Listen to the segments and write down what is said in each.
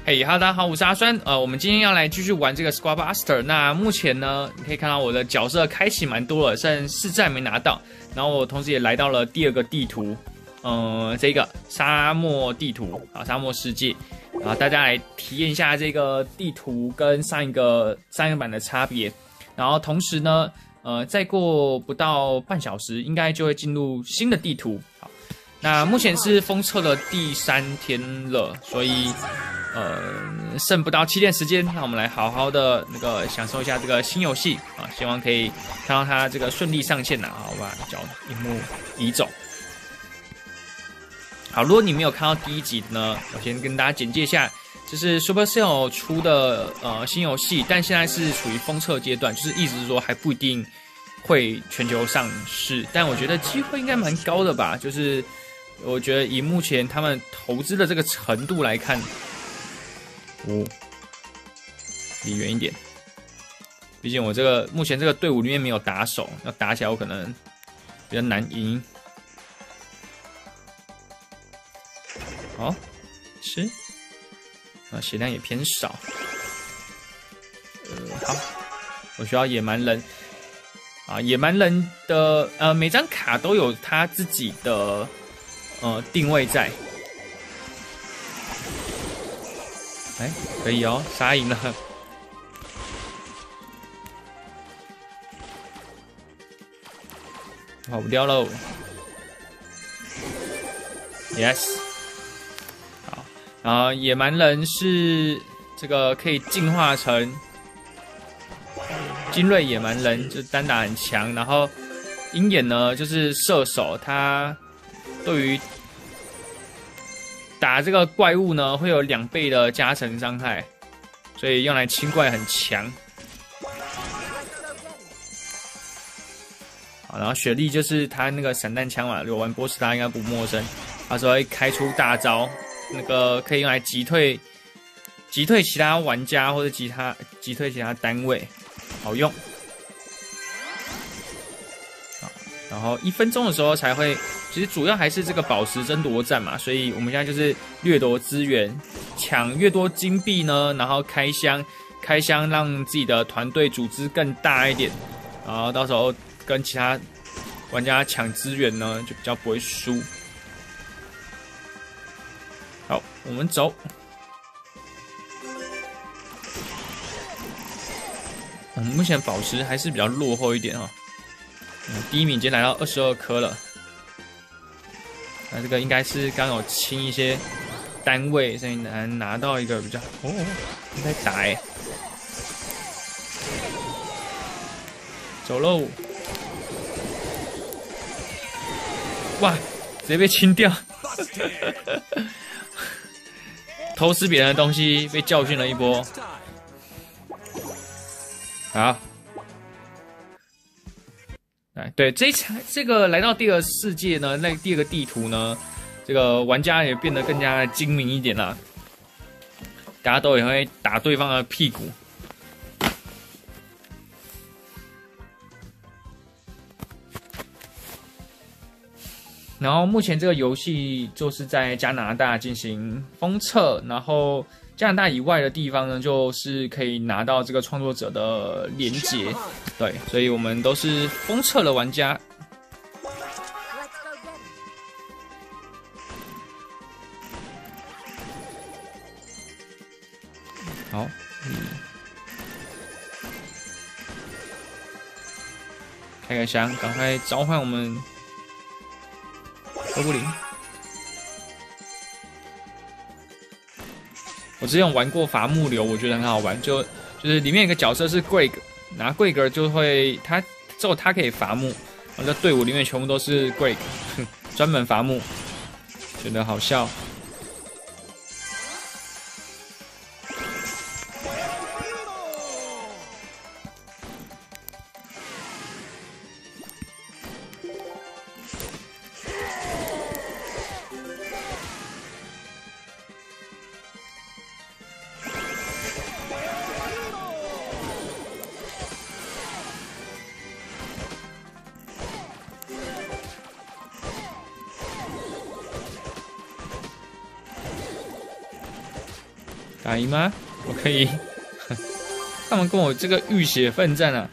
嘿哈，大家好，我是阿酸。我们今天要来继续玩这个 Squad Buster。那目前呢，你可以看到我的角色开启蛮多了，剩4站没拿到。然后我同时也来到了第2个地图，这个沙漠地图啊，沙漠世界。然后大家来体验一下这个地图跟上一个版的差别。然后同时呢，再过不到半小时，应该就会进入新的地图。好，那目前是封测的第3天了，所以。剩不到7天时间，那我们来好好的享受一下这个新游戏啊！希望可以看到它这个顺利上线呐！好，我把荧幕移走。好，如果你没有看到第1集呢，我先跟大家简介一下，这是 Supercell 出的新游戏，但现在是处于封测阶段，就是意思是说还不一定会全球上市，但我觉得机会应该蛮高的吧。就是我觉得以目前他们投资的这个程度来看。离远一点，毕竟我目前这个队伍里面没有打手，要打起来我可能比较难赢。好，吃，血量也偏少。好，我需要野蛮人啊，野蛮人的每张卡都有他自己的定位在。哎，可以哦，杀赢了，跑不掉喽 ！Yes， 好，然后野蛮人是这个可以进化成精锐野蛮人，就单打很强。然后鹰眼呢，就是射手，他对于打这个怪物呢，会有2倍的加成伤害，所以用来清怪很强。好，然后雪莉就是他那个散弹枪嘛，有玩波斯他应该不陌生。他说会开出大招，可以用来击退其他玩家或者击退其他单位，好用。好，然后1分钟的时候才会。其实主要还是这个宝石争夺战嘛，所以我们现在就是掠夺资源，抢越多金币呢，然后开箱让自己的团队组织更大一点，然后到时候跟其他玩家抢资源呢，就比较不会输。好，我们走。我们目前宝石还是比较落后一点啊，第1名已经来到22颗了。那这个应该是刚有清一些单位，所以难拿到一个比较应该打走喽！哇，直接被清掉，偷吃别人的东西被教训了一波。好。对，这个来到第2世界呢，那第2个地图呢，这个玩家也变得更加精明一点啦。大家都也会打对方的屁股。然后目前这个游戏就是在加拿大进行封测，然后加拿大以外的地方呢，就是可以拿到这个创作者的连结。对，所以我们都是封测的玩家。好，开个箱，赶快召唤我们哥布林。我之前有玩过伐木流，我觉得很好玩，就是里面有个角色是 Greg。拿贵格就会，只有他可以伐木，我的队伍里面全部都是贵格，专门伐木，觉得好笑。 打赢吗？我可以。他们跟我这个浴血奋战啊！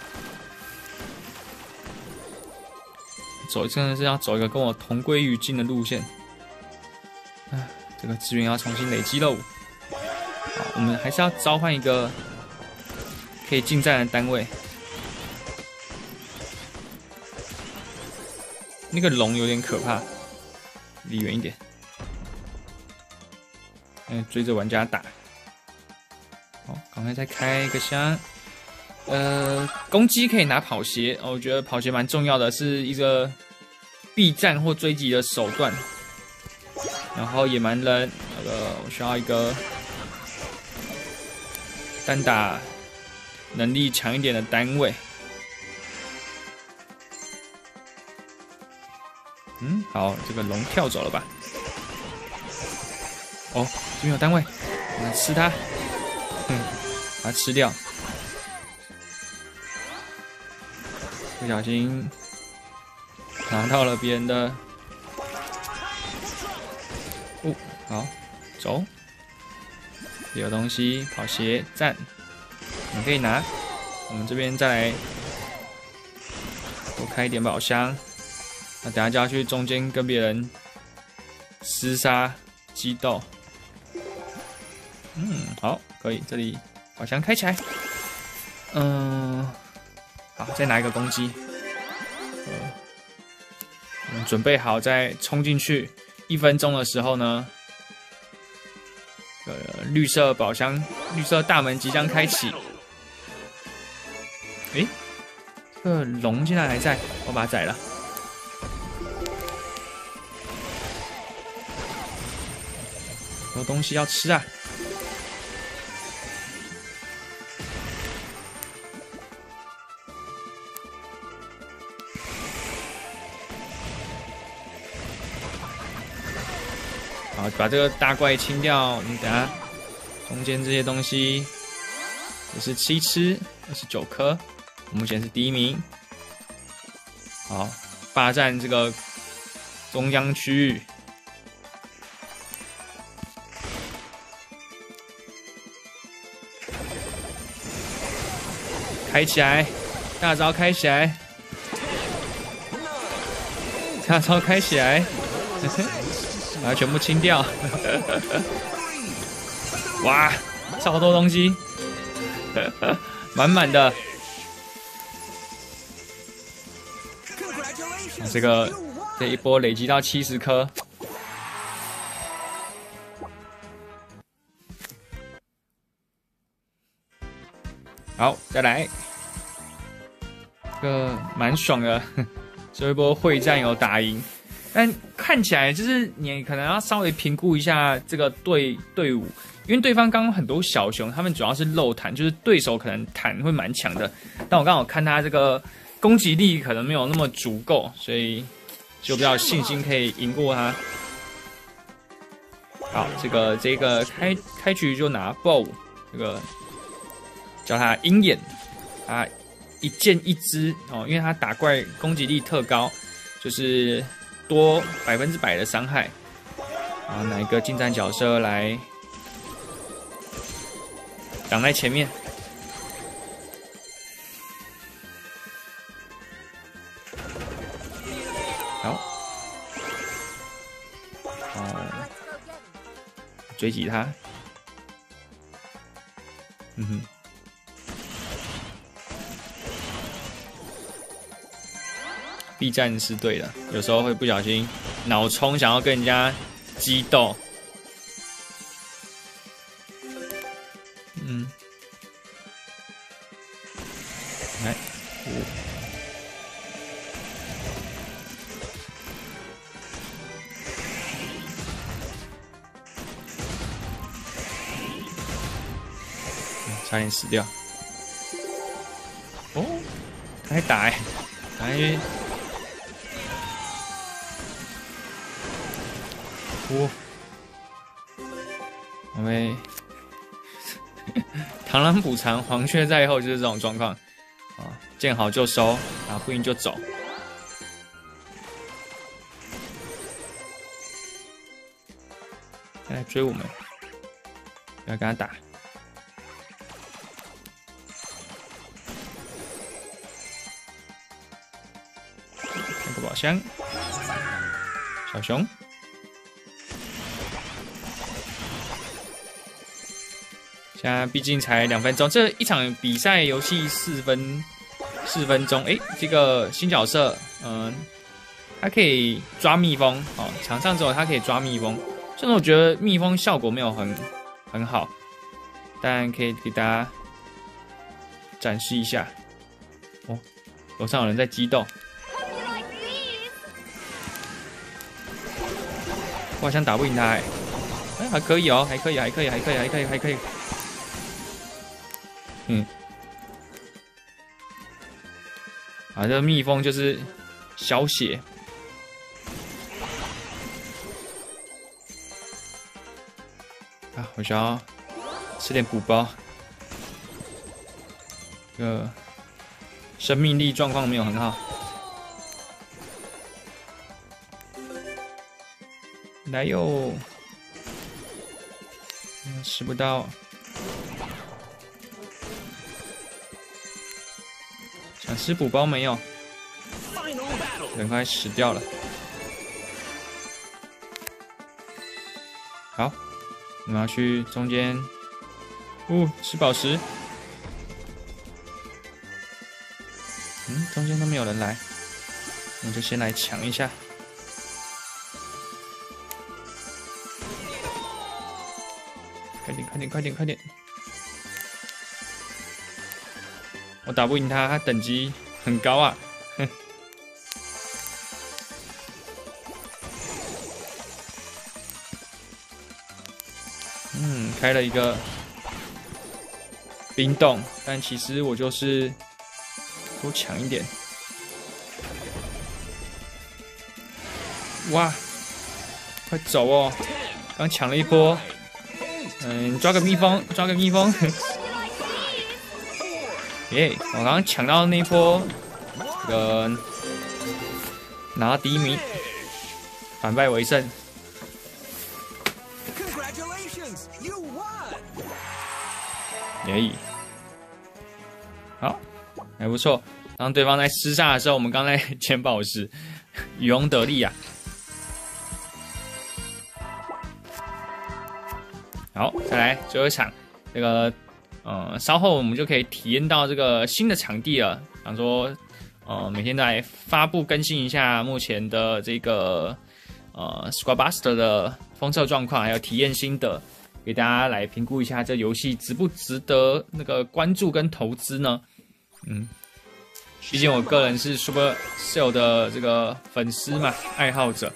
真的是要走一个跟我同归于尽的路线。啊，这个资源要重新累积喽。好，我们还是要召唤一个可以近战的单位。那个龙有点可怕，离远一点。追着玩家打。好，赶快再开一个箱。攻击可以拿跑鞋，我觉得跑鞋蛮重要的，是一个避战或追击的手段。然后野蛮人，我需要一个单打能力强一点的单位。好，这个龙跳走了吧？哦，这边有单位，我来吃它。把它吃掉。不小心拿到了别人的。好，走。有东西，跑鞋站，你可以拿。我们这边再来多开一点宝箱。那等下就要去中间跟别人厮杀激斗。好，可以，这里宝箱开起来。好，再拿一个攻击。我们准备好再冲进去。1分钟的时候呢，绿色宝箱、绿色大门即将开启。诶，这个龙竟然还在，我把它宰了。有东西要吃啊！好，把这个大怪清掉。我们等下中间这些东西也是吃一吃，29颗。我目前是第1名。好，霸占这个中央区域。开起来，大招开起来，大招开起来，把它全部清掉。哇，超多东西，满满的。这一波累积到70颗。好，再来，这个蛮爽的，这一波会战有打赢，但看起来就是你可能要稍微评估一下这个队伍，因为对方刚刚很多小熊，他们主要是肉弹，就是对手可能弹会蛮强的，但我刚好看他这个攻击力可能没有那么足够，所以就比较有信心可以赢过他。好，这个开局就拿 bow 这个。叫他鹰眼，他一剑一支哦，因为他打怪攻击力特高，就是多100%的伤害。啊，哪一个近战角色来挡在前面？好，追击他。避战是对的，有时候会不小心脑冲，想要跟人家激斗。来，5。差点死掉。哦，他还打欸，还。我们螳螂捕蝉，黄雀在后，就是这种状况啊，见好就收，打不赢就走。再来追我们， 不要跟他打。看个宝箱，小熊。现在毕竟才2分钟，这一场比赛游戏4分钟。哎，这个新角色，它可以抓蜜蜂哦，场上之后它可以抓蜜蜂。虽然我觉得蜜蜂效果没有很好，但可以给大家展示一下。哦，楼上有人在激斗，我好像打不赢他哎，还可以哦，还可以。啊，这个蜜蜂就是小血。啊，我需要吃点补包。这个生命力状况没有很好。来哟，吃不到。想吃补包没有？人快死掉了。好，我们要去中间。吃宝石。中间都没有人来，我们就先来抢一下。快点！我打不赢他，他等级很高啊！哼。开了一个冰洞，但其实我就是多抢一点。哇，快走哦！刚抢了一波。抓个蜜蜂。耶！我刚刚抢到那一波，这个拿到第1名，反败为胜。耶！好，还不错。当对方在厮杀的时候，我们刚在捡宝石，渔翁得利啊！好，再来最后一场，这个稍后我们就可以体验到这个新的场地了。比方说，每天都来发布更新一下目前的这个Squad Buster 的封测状况，还有体验心得，给大家来评估一下这游戏值不值得那个关注跟投资呢？毕竟我个人是 Supercell 的这个粉丝嘛，爱好者。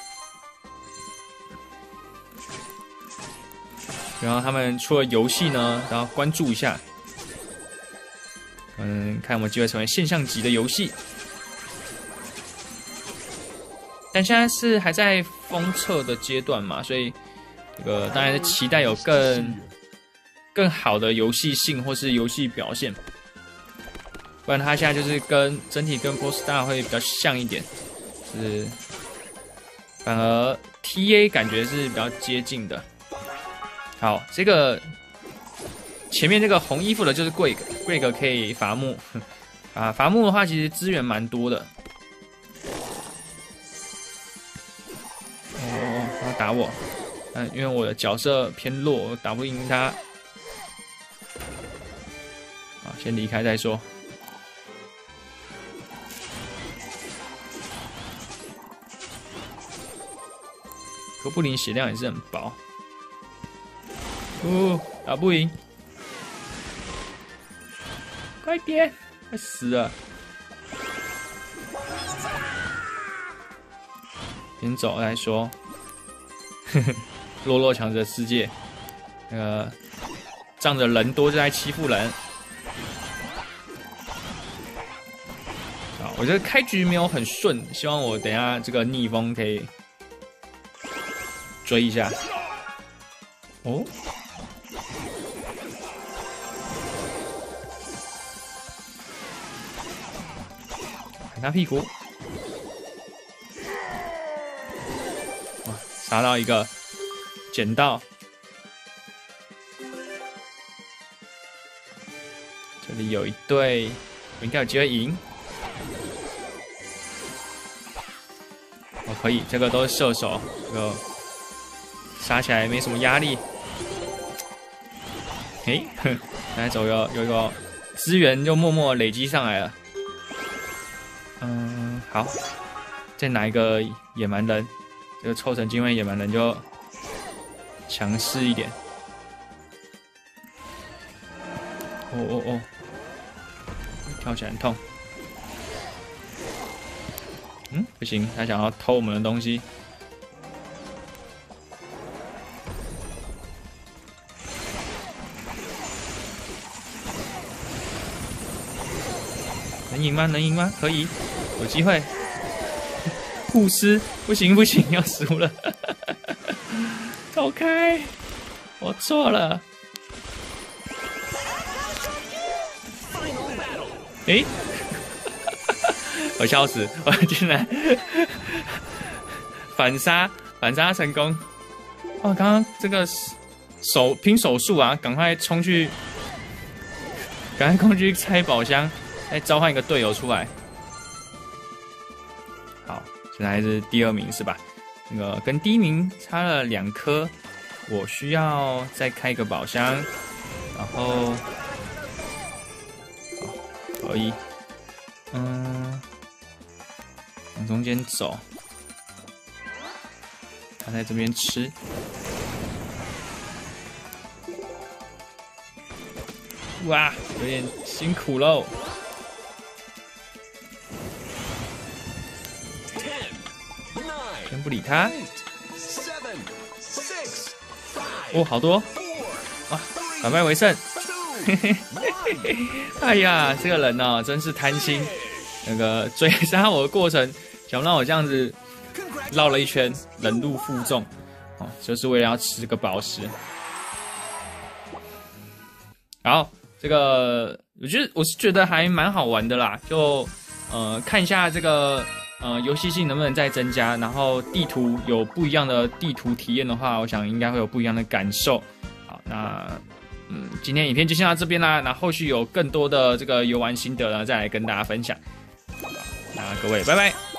然后他们出了游戏呢，然后关注一下，看有没有机会成为现象级的游戏。但现在是还在封测的阶段嘛，所以这个当然是期待有更好的游戏性或是游戏表现，不然它现在就是整体跟 Post-Star 会比较像一点，就是反而 TA 感觉是比较接近的。好，这个前面这个红衣服的就是 Greg 可以伐木啊，伐木的话其实资源蛮多的。他打我，因为我的角色偏弱，我打不赢他。好，先离开再说。哥布林血量也是很薄。打不赢，快点，快死了！先走再说。弱强者世界，仗着人多就在欺负人。好，我觉得开局没有很顺，希望我等一下这个逆风可以追一下。他屁股，哇！杀到一个，捡到， 这里有一队，我应该有机会赢。哦，可以，这个都是射手，这个杀起来没什么压力。嘿，哼，来走有一个资源就默默累积上来了。好，再拿一个野蛮人，这个凑成精锐野蛮人就强势一点。哦，跳起来很痛。不行，他想要偷我们的东西。能赢吗？能赢吗？可以，有机会。护师，不行，要输了。走开，我错了。诶，我笑死，我竟然反杀成功！哦，刚刚这个拼手速啊，赶快冲去拆宝箱，再召唤一个队友出来。好，现在还是第2名是吧？那个跟第1名差了2颗，我需要再开一个宝箱，然后好可以，往中间走，他在这边吃。哇，有点辛苦喽。先不理他。哦，好多！哇，反败为胜。哎呀，这个人哦，真是贪心。那个追杀我的过程，想让我这样子绕了一圈，忍辱负重，哦，就是为了要吃个宝石。好，这个我是觉得还蛮好玩的啦，就看一下这个游戏性能不能再增加，然后地图有不一样的地图体验的话，我想应该会有不一样的感受。好，那今天影片就先到这边啦，那后续有更多的这个游玩心得呢，再来跟大家分享。那各位，拜拜。